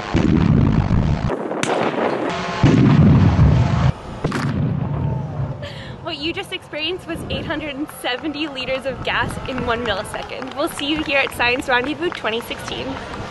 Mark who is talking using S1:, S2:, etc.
S1: What you just experienced was 870 liters of gas in 1 millisecond. We'll see you here at Science Rendezvous 2016.